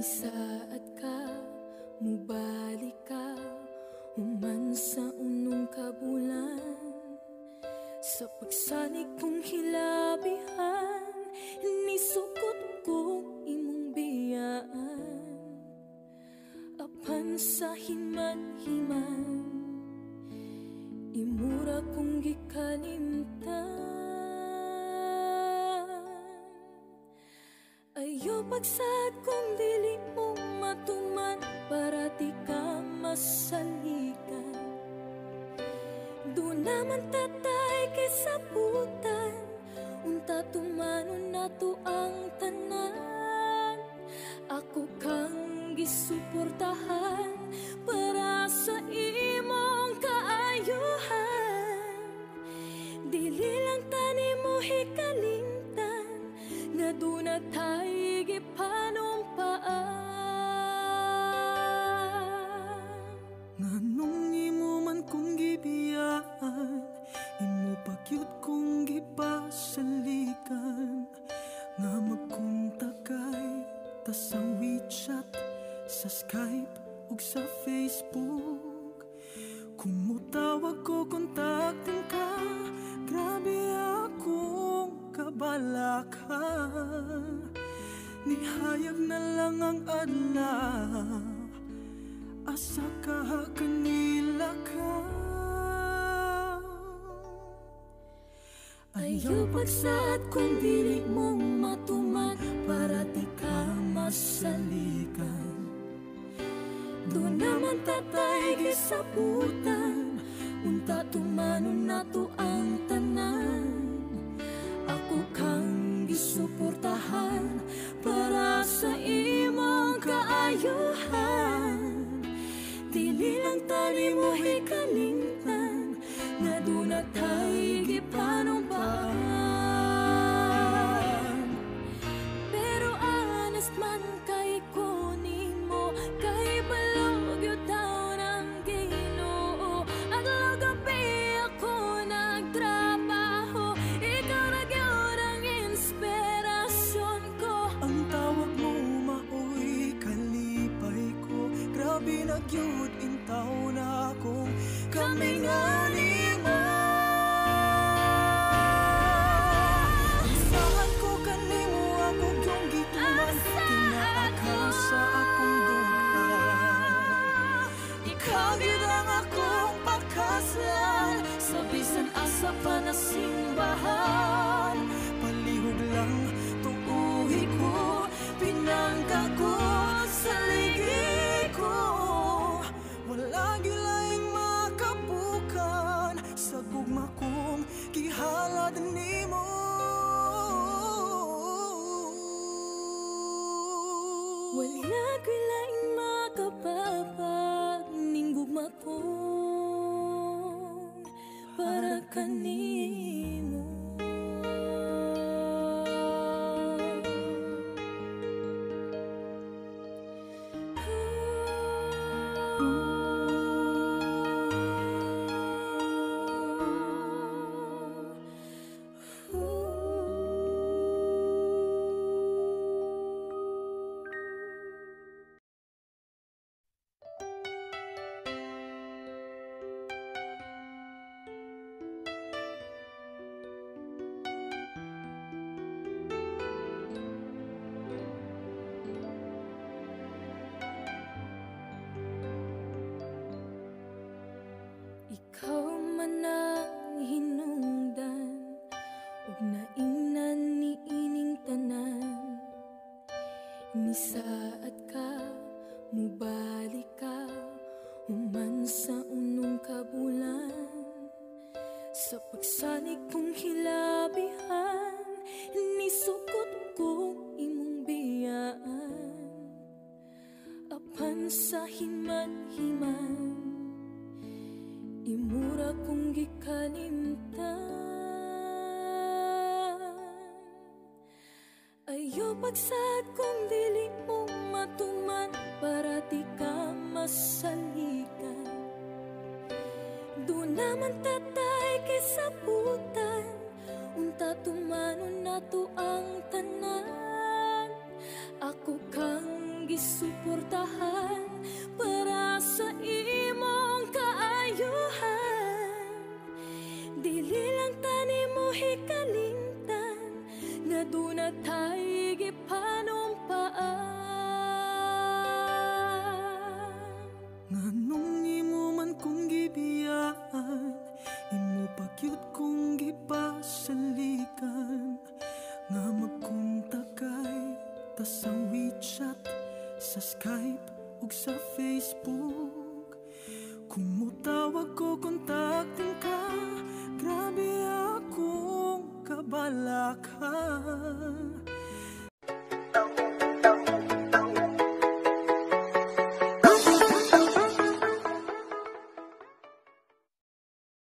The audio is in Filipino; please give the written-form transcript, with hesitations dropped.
Saat ka mubalik ka human sa unong kabulan, sa pagsalig kong hilabihan nisukot ko imong biyaan. Apan sa himan-himan imura kong gikalimtan. Ayo pagsad kung dili mo matuman para di ka masalikan. Doon naman tatay kay sabutan, unta tumanon nato ang tanan. Ako kang gisuportahan para sa imong kaayuhan. Dili lang tani mo hikalimtan nga doon na tayo gipanumpaan. Nganong imo man kong gibiyaan, imo pagyud kong gipasalikan. Nga magkontakay ta sa WeChat, sa Skype ug sa Facebook. Kung mutawag ko kontaktin ka, grabe akong kabalaka. Nihayag na lang ang anak, asa ka kanila ka. Ayaw pagsad kung dili mong matuman para di ka masalikan. Doon naman tatay gisabutan, unta tumanon nato ang tanan. Ako kang gisuportahan para sa imong kaayuhan. Dili lang tani mo hikalimtan nga doon na tayo gipanumpaan. Pero honest man kay ko nimo, kay balog yun daw ng Ginoo. Adlaw gabi ako nagtrabaho, ikaw na gyud ang inspirasyon ko. Ang tawag mo maoy kalipay ko, grabe na gyud intaw na akong kamingalima. Isahan ko kanimo ako yung gituman, tinaaka sa akong duha. Ikaw gyud ang akong pakaslan sa bisan asa pa na simbahan. Palihog lang tuuhi ko, pinangka ko sa ligi ko. Wala gilaing makabukan sa gugma kong gihalad nimo. Wala gilaing makapapag ning gugma kong para kanimo. Ikaw man ang hinungdan ug naingnan ni ining tanan. Ni saat ka mubalik ka human sa unong kabulan, sa pagsalig kong hilabihan nisukot ko imong biyaan. Apan sa himan-himan imura kong gikalimtan. Ayo pagsad kung dili mo matuman para di ka masalikan. Doon naman tatay kay sabutan, unta tumanon nato ang tanan. Ako kang gisuportahan para sa imong kaayuhan. Dili lang tani mo hikalimtan nga duna tayo gipanumpaan. Nganong imo man kong gibiyaan, imo pagyud kong gipasalikan, nga magkontakay ta sa WeChat, sa Skype ug sa Facebook. Kung mutawag ko kontaktin ka, grabe akong kabalakan.